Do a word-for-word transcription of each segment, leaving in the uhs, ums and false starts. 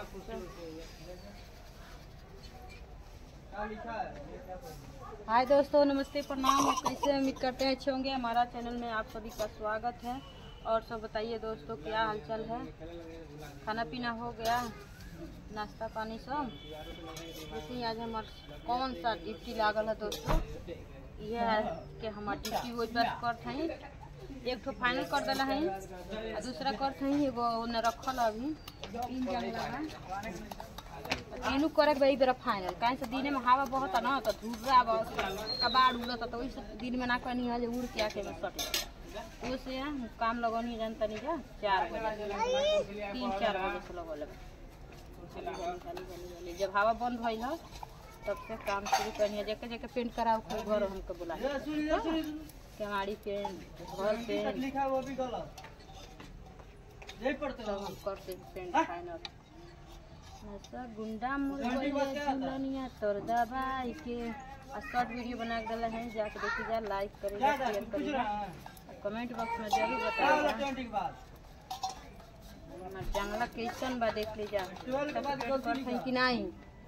हाय दोस्तों, नमस्ते, प्रणाम। कैसे उम्मीद करते हैं अच्छे होंगे। हमारा चैनल में आप सभी का स्वागत है। और सब बताइए दोस्तों, क्या हालचाल है? खाना पीना हो गया, नाश्ता पानी सब? देखिए आज हमारा कौन सा ड्यूटी लागल है दोस्तों। यह है कि हमार ड्यूटी वही बात करते हैं। एक तो फाइनल कर दिला है और दूसरा करते हैं एगो उन्हें रखल अभी तीन जगह है। तीनों करे भाई बेरा फाइनल कहीं से दिन में हवा बहुत है ना, तो धूरा कबाड़ उड़ता, तो वही दिन में ना कहनी है उड़ के आके में सट उससे काम लगनी जानता नहीं जा चार बजे तीन चार बजे से लगो लगे। जब हवा बंद भइल है तब से काम शुरू करनी है। जैसे जैसे पेंट कराओ कोई घर हमको बुला केवाड़ी पेंट घर पेंट सब हम करते पेंट फाइनल। गुंडा मुनिया तोर दबाई के शॉर्ट वीडियो बना के डाला है, जाके देखिए जा, लाइक करेगा, शेयर करेगा, कमेंट बॉक्स में जरूर बताइएगा जंगला कैसन बा, देख लीजिए करते कि नहीं।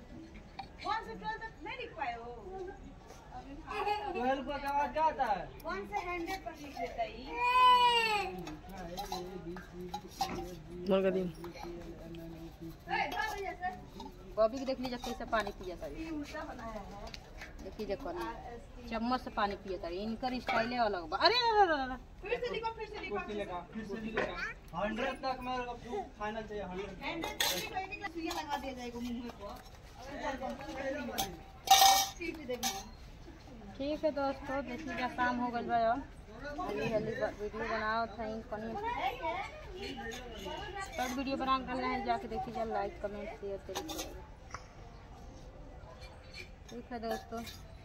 बॉबी के देख लीजिए कैसे पानी पिया था, देख लीजिए चम्मच से पानी पिया था। इनकर स्टाइल अलग बा। अरे फिर से लिखो, फिर से लिखो, फिर से लिखो। हंड्रेड तक मेरे को फाइनल चाहिए। हंड्रेड सुइया लगा दिया जाएगा मुंह में को। ठीक है दोस्तों, देखिएगा शाम हो गई भाई। हल्दी हल्दी वीडियो बनाओ था तब वीडियो बना कर है, जाके देखिए जा, लाइक कमेंट शेयर करिएगा। ठीक है दोस्तों।